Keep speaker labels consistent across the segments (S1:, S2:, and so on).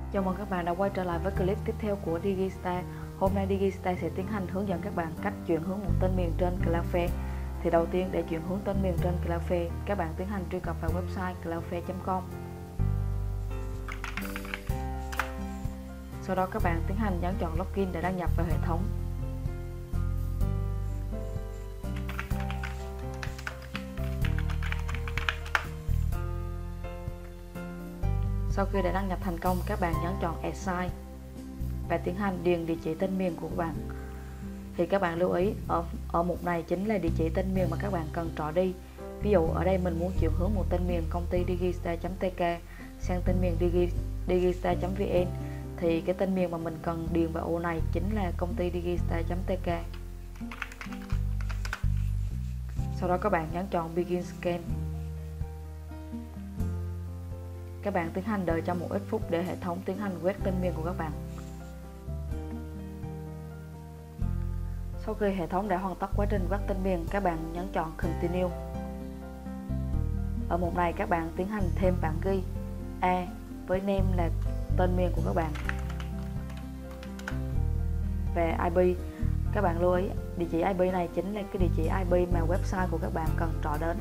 S1: Chào mừng các bạn đã quay trở lại với clip tiếp theo của Digistart. Hôm nay Digistart sẽ tiến hành hướng dẫn các bạn cách chuyển hướng một tên miền trên Cloudflare. Thì đầu tiên, để chuyển hướng tên miền trên Cloudflare, các bạn tiến hành truy cập vào website cloudflare.com. Sau đó các bạn tiến hành nhấn chọn login để đăng nhập vào hệ thống. Sau khi đã đăng nhập thành công, các bạn nhấn chọn Assign và tiến hành điền địa chỉ tên miền của các bạn. Thì các bạn lưu ý ở mục này chính là địa chỉ tên miền mà các bạn cần trỏ đi. Ví dụ ở đây mình muốn chuyển hướng một tên miền công ty digistart.tk sang tên miền digistart.vn, thì cái tên miền mà mình cần điền vào ô này chính là công ty digistart.tk. Sau đó các bạn nhấn chọn Begin Scan. Các bạn tiến hành đợi trong một ít phút để hệ thống tiến hành quét tên miền của các bạn. Sau khi hệ thống đã hoàn tất quá trình quét tên miền, các bạn nhấn chọn Continue. Ở mục này các bạn tiến hành thêm bảng ghi A với name là tên miền của các bạn và IP. Các bạn lưu ý địa chỉ IP này chính là cái địa chỉ IP mà website của các bạn cần trỏ đến.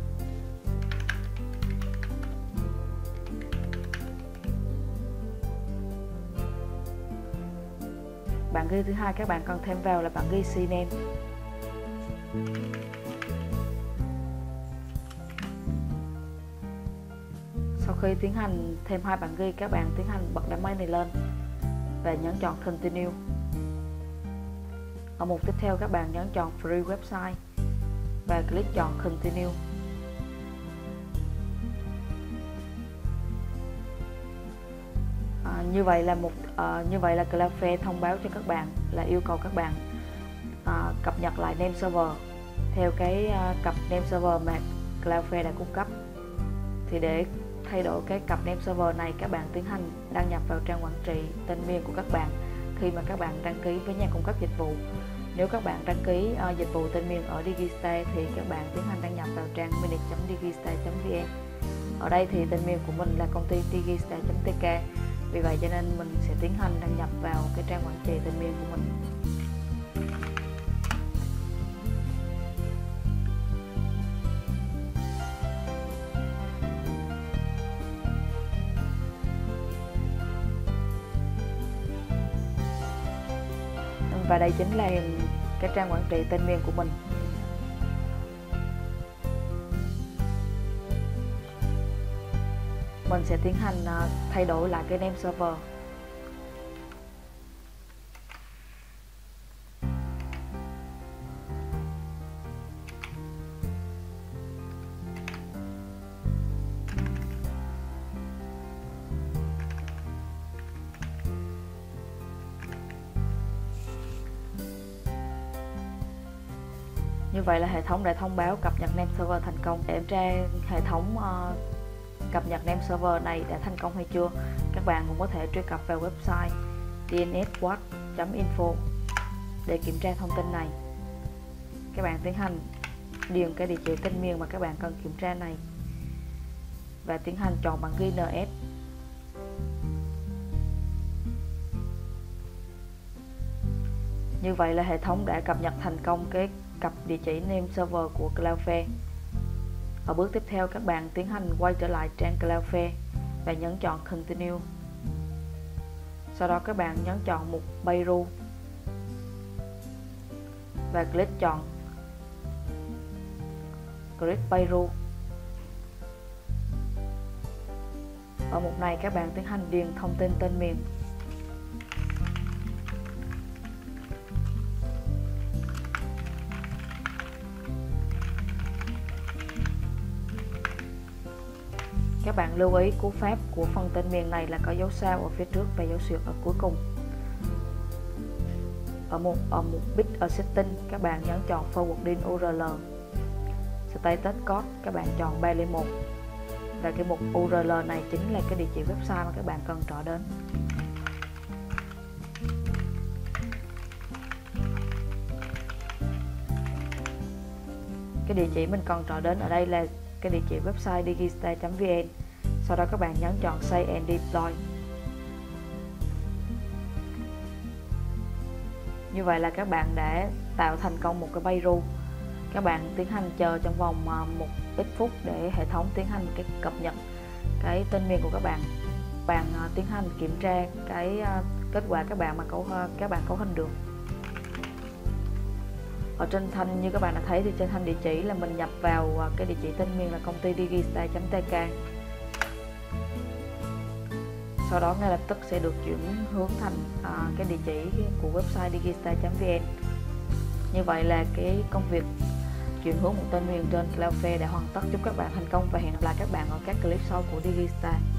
S1: Bảng ghi thứ hai các bạn cần thêm vào là bảng ghi CNAME. Sau khi tiến hành thêm hai bảng ghi, các bạn tiến hành bật đám mây này lên và nhấn chọn Continue. Ở mục tiếp theo các bạn nhấn chọn Free Website và click chọn Continue. Như vậy là Cloudflare thông báo cho các bạn là yêu cầu các bạn cập nhật lại name server theo cái cặp name server mà Cloudflare đã cung cấp. Thì để thay đổi cái cặp name server này, các bạn tiến hành đăng nhập vào trang quản trị tên miền của các bạn khi mà các bạn đăng ký với nhà cung cấp dịch vụ. Nếu các bạn đăng ký dịch vụ tên miền ở Digistart thì các bạn tiến hành đăng nhập vào trang minute.digistart.vn. Ở đây thì tên miền của mình là công ty digistart.tk. Vì vậy cho nên mình sẽ tiến hành đăng nhập vào cái trang quản trị tên miền của mình. Và đây chính là cái trang quản trị tên miền của mình. Mình sẽ tiến hành thay đổi lại cái name server. Như vậy là hệ thống đã thông báo cập nhật name server thành công. Để kiểm tra hệ thống cập nhật name server này đã thành công hay chưa, các bạn cũng có thể truy cập vào website dnswatch.info để kiểm tra thông tin này. Các bạn tiến hành điền cái địa chỉ tên miền mà các bạn cần kiểm tra này và tiến hành chọn bảng ghi NS. Như vậy là hệ thống đã cập nhật thành công cái cặp địa chỉ name server của Cloudflare. Ở bước tiếp theo, các bạn tiến hành quay trở lại trang Cloudflare và nhấn chọn Continue. Sau đó các bạn nhấn chọn mục Payroll và click chọn Create Payroll. Ở mục này các bạn tiến hành điền thông tin tên miền. Các bạn lưu ý cú pháp của phần tên miền này là có dấu sao ở phía trước và dấu xuyệt ở cuối cùng. Ở mục Bit ở Setting, các bạn nhấn chọn Forwarding URL. Status Code các bạn chọn 301 và cái mục URL này chính là cái địa chỉ website mà các bạn cần trỏ đến. Cái địa chỉ mình cần trỏ đến ở đây là cái địa chỉ website digistart.vn. Sau đó các bạn nhấn chọn Save and Deploy. Như vậy là các bạn đã tạo thành công một cái payroll. Các bạn tiến hành chờ trong vòng một ít phút để hệ thống tiến hành cái cập nhật cái tên miền của các bạn. Bạn tiến hành kiểm tra cái kết quả các bạn cấu hình được. Ở trên thanh như các bạn đã thấy thì trên thanh địa chỉ là mình nhập vào cái địa chỉ tên miền là công ty Digistyle.tk. Sau đó ngay lập tức sẽ được chuyển hướng thành cái địa chỉ của website digistyle.vn. Như vậy là cái công việc chuyển hướng một tên miền trên Cloudflare đã hoàn tất. Chúc các bạn thành công và hẹn gặp lại các bạn ở các clip sau của Digistyle.